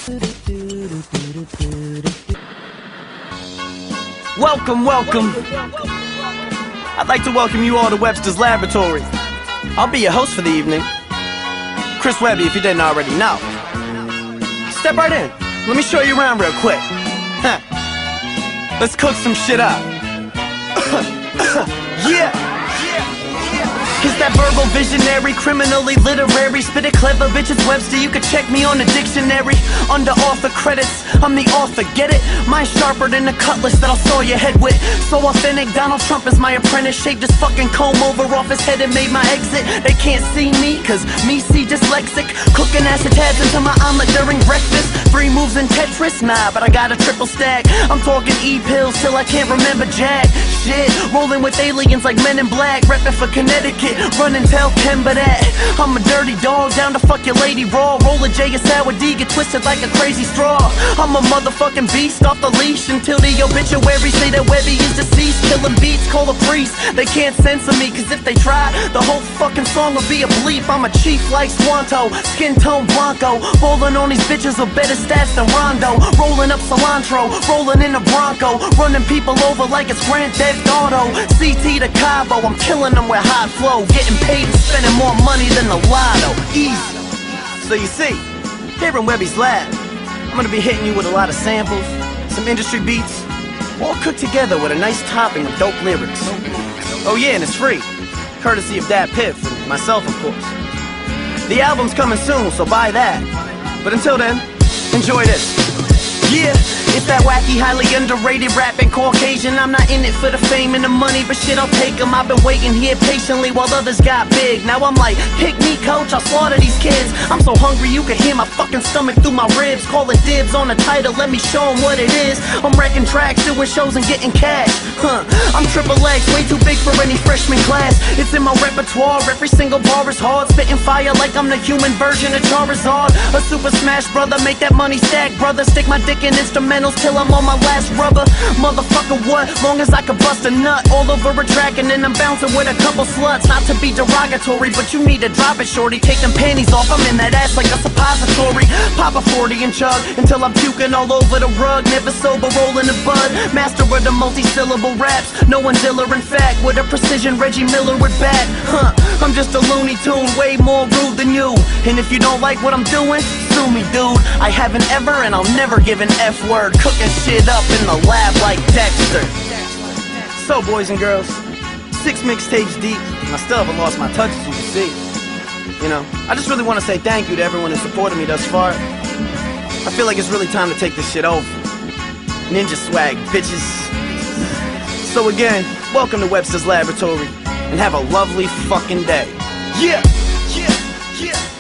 Welcome, welcome. I'd like to welcome you all to Webster's Laboratory. I'll be your host for the evening. Chris Webby, if you didn't already know. Step right in. Let me show you around real quick. Let's cook some shit up. Yeah. Cause that verbal visionary, criminally literary, spit it clever, bitches Webster, you could check me on the dictionary. Under author credits, I'm the author, get it? Mine sharper than the cutlass that I'll saw your head with. So authentic, Donald Trump is my apprentice. Shaved his fucking comb over off his head and made my exit. They can't see me, cause me see dyslexic. Cooking acid tabs into my omelet during breakfast. 3 moves in Tetris, nah, but I got a triple stack. I'm talking E-pills till I can't remember jack. Shit, rolling with aliens like Men in Black. Reppin' for Connecticut, run and tell Kemba that I'm a dirty dog, down to fuck your lady raw. Roll a J, a sour D, get twisted like a crazy straw. I'm a motherfucking beast off the leash until the obituary say that Webby is deceased. Killing beats, call a priest. They can't censor me, cause if they try, the whole fucking song will be a bleep. I'm a chief like Swanto, skin tone Blanco. Rolling on these bitches with better stats than Rondo. Rolling up cilantro, rolling in a Bronco. Running people over like it's Grand Theft Auto. CT to Cabo, I'm killing them with hot flow. Getting paid and spending more money than the lotto. Easy. So you see, here in Webby's lab, I'm gonna be hitting you with a lot of samples, some industry beats, all cooked together with a nice topping of dope lyrics. Oh yeah, and it's free, courtesy of Dat Piff and myself, of course. The album's coming soon, so buy that. But until then, enjoy this. Yeah, it's that wacky, highly underrated rapping Caucasian. I'm not in it for the fame and the money, but shit, I'll take them. I've been waiting here patiently while others got big. Now I'm like, pick me, coach, I'll slaughter these kids. I'm so hungry you can hear my fucking stomach through my ribs. Calling dibs on the title, let me show them what it is. I'm wrecking tracks, doing shows and getting cash. I'm triple X, way too big for any freshman class. It's in my repertoire, every single bar is hard. Spitting fire like I'm the human version of Charizard. A super smash brother, make that money stack, brother. Stick my dick in instrumentals till I'm on my last rubber. Motherfucker, what? Long as I can bust a nut all over a track and then I'm bouncing with a couple sluts. Not to be derogatory, but you need to drop it, shorty. Take them panties off, I'm in that ass like a suppository. Pop a 40 and chug until I'm puking all over the rug. Never sober, rolling the bud. Master of the multi-syllable raps. No one's iller, in fact, with a precision Reggie Miller would bat. I'm just a Looney Tune, way more rude than you. And if you don't like what I'm doing, sue me, dude. I haven't ever and I'll never give an F-word. Cooking shit up in the lab like Dexter. So boys and girls, 6 mixtapes deep, and I still haven't lost my touch, as you can see. You know, I just really want to say thank you to everyone who supported me thus far. I feel like it's really time to take this shit over. Ninja swag, bitches. So again, welcome to Webster's Laboratory, and have a lovely fucking day. Yeah, yeah, yeah.